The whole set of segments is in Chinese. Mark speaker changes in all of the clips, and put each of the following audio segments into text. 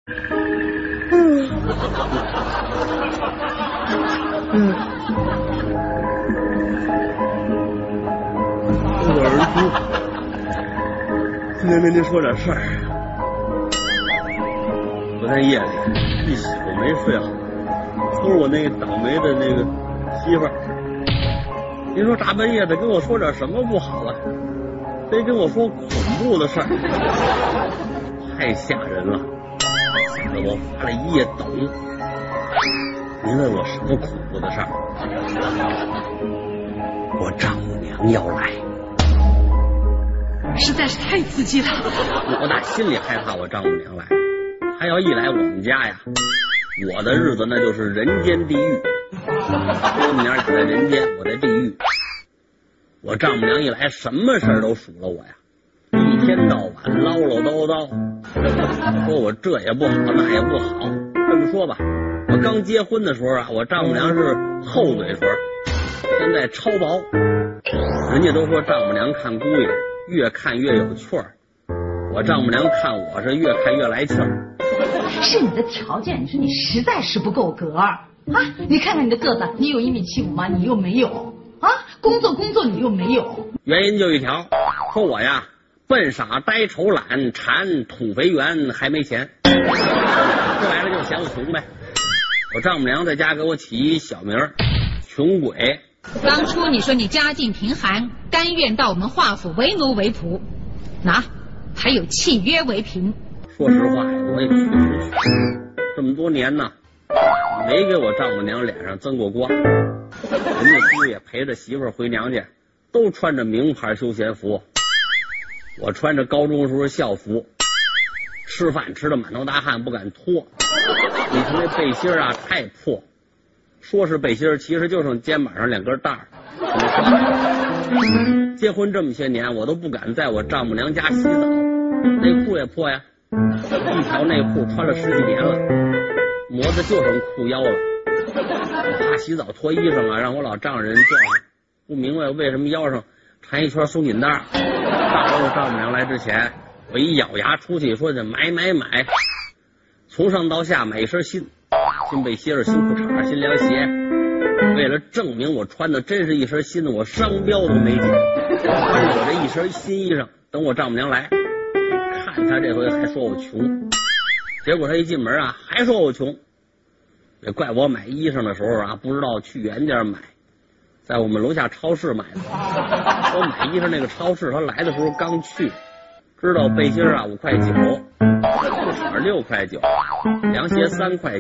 Speaker 1: 我儿子，今天跟您说点事儿。昨天夜里一宿没睡好，都是我那倒霉的那个媳妇儿。您说大半夜的跟我说点什么不好啊？非跟我说恐怖的事儿，太吓人了，吓得我发了一夜抖。您问我什么恐怖的事儿？我丈母娘要来。
Speaker 2: 实在是太刺激了。
Speaker 1: 我打心里害怕我丈母娘来，她要一来我们家呀，我的日子那就是人间地狱。我丈母娘俩在人间，我在地狱。我丈母娘一来，什么事儿都数了我呀，一天到晚唠唠叨叨，说我这也不好那也不好。这么说吧，我刚结婚的时候啊，我丈母娘是厚嘴唇，现在超薄。人家都说丈母娘看姑爷越看越有趣儿，我丈母娘看我是越看越来气儿。
Speaker 2: 是你的条件，你说你实在是不够格啊！你看看你的个子，你有1.75米吗？你又没有啊！工作你又没有。
Speaker 1: 原因就一条，说我呀笨傻呆丑懒馋土肥圆还没钱，说白了就是嫌我穷呗。我丈母娘在家给我起一小名穷鬼。
Speaker 3: 当初你说你家境贫寒，甘愿到我们华府为奴为仆，还有契约为凭。
Speaker 1: 说实话呀，我也确实这么多年呢，没给我丈母娘脸上增过光。人家姑爷陪着媳妇儿回娘家，都穿着名牌休闲服，我穿着高中时候校服，吃饭吃的满头大汗不敢脱。以前那背心啊太破，说是背心，其实就剩肩膀上2根带儿。结婚这么些年，我都不敢在我丈母娘家洗澡，内裤也破呀，一条内裤穿了10几年了，磨的就剩裤腰了。我怕洗澡脱衣裳啊，让我老丈人撞上，不明白为什么腰上缠一圈松紧带。大伙我丈母娘来之前，我一咬牙出去说的买，从上到下买一身新背心儿、新裤衩、新凉鞋。为了证明我穿的真是一身新的，我商标都没剪，穿着我这一身新衣裳等我丈母娘来。看他这回还说我穷，结果他一进门啊还说我穷。也怪我买衣裳的时候啊不知道去原价买，在我们楼下超市买的。我买衣裳那个超市他来的时候刚去，知道背心啊5块9，裤衩6块9，凉鞋3块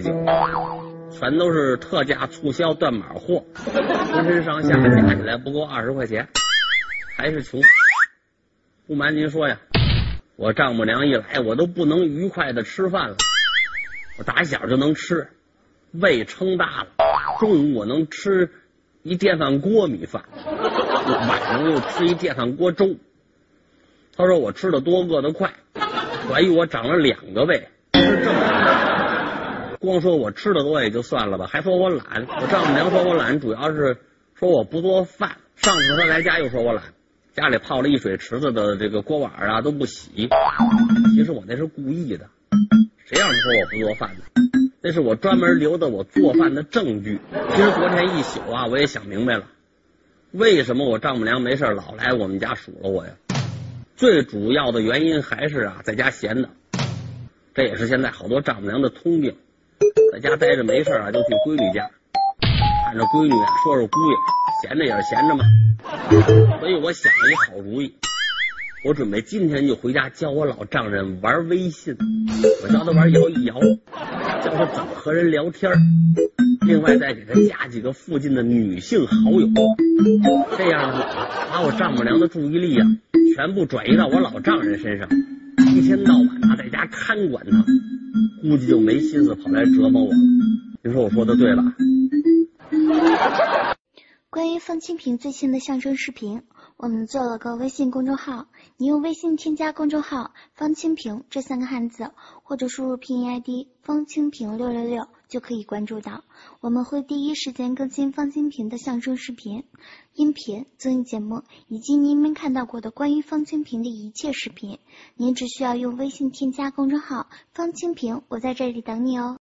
Speaker 1: 9，全都是特价促销断码货，浑身上下加起来不够20块钱，还是穷。不瞒您说呀，我丈母娘一来，我都不能愉快的吃饭了。我打小就能吃，胃撑大了，中午我能吃一电饭锅米饭，晚上又吃一电饭锅粥。他说我吃的多，饿得快，怀疑我长了2个胃，是这么光说我吃的多也就算了吧，还说我懒。我丈母娘说我懒，主要是说我不做饭。上次他来家又说我懒，家里泡了一水池子的这个锅碗啊都不洗。其实我那是故意的，谁让你说我不做饭的？那是我专门留的我做饭的证据。其实昨天一宿啊，我也想明白了，为什么我丈母娘没事老来我们家数落我呀？最主要的原因还是啊，在家闲的。这也是现在好多丈母娘的通病，在家待着没事啊，就去闺女家，看着闺女啊，说说姑爷，闲着也是闲着嘛。所以我想了一好主意，我准备今天就回家教我老丈人玩微信，我教他玩摇一摇，教他怎么和人聊天，另外再给他加几个附近的女性好友，这样呢，把我丈母娘的注意力啊全部转移到我老丈人身上，一天到晚啊在家看管他，估计就没心思跑来折磨我了。您说我说的对吧？
Speaker 4: 关于放清平最新的相声视频， 我们做了个微信公众号，你用微信添加公众号方清平这3个汉字，或者输入拼音 ID 方清平666就可以关注到。我们会第一时间更新方清平的相声视频、音频、综艺节目，以及您没看到过的关于方清平的一切视频。您只需要用微信添加公众号方清平，我在这里等你哦。